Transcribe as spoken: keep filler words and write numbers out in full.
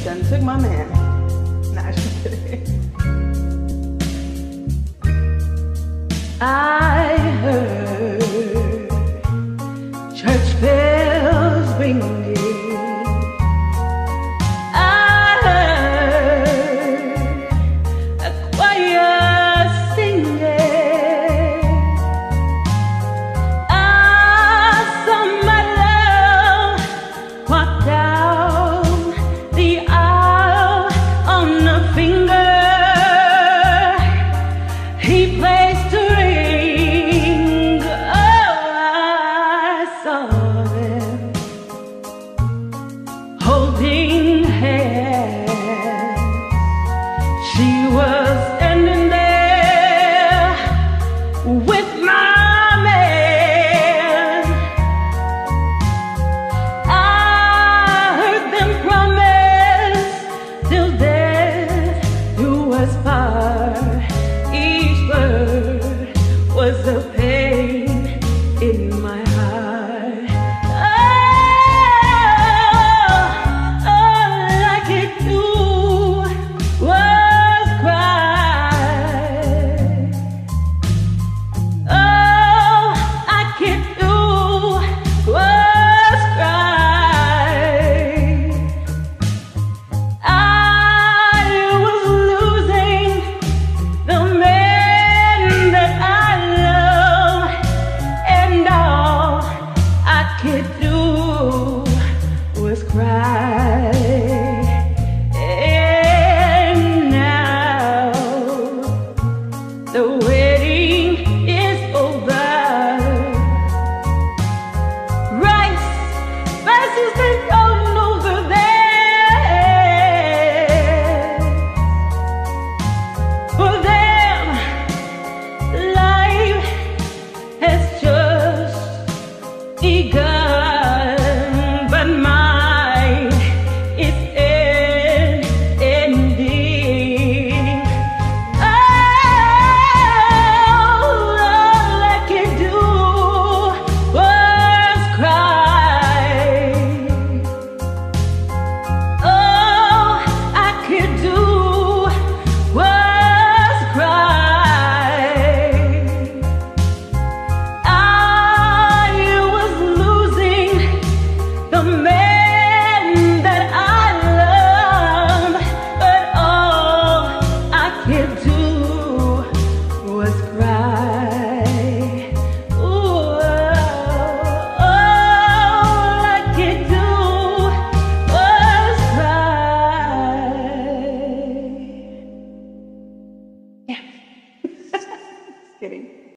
done took my man. Nah, just kidding. I heard church bells ringing. I heard a choir singing. I saw my love walk down the aisle on a finger. He placed a ring. Oh, I saw them holding hands. She was standing there with my man. I heard them promise till death do us part. Each word was a pain in my heart. Oh, all I could do was cry. All I could do was cry. I was losing the man that I love, and all I could do was cry. And now the wedding is over. Rice versus the throne over there. For them, life has just begun, but mine is end ending. Oh, all I could do was cry. All I could do was cry. I was losing the man that I love, but all I could do was cry. Ooh, all I could do was cry. Yeah. Just kidding.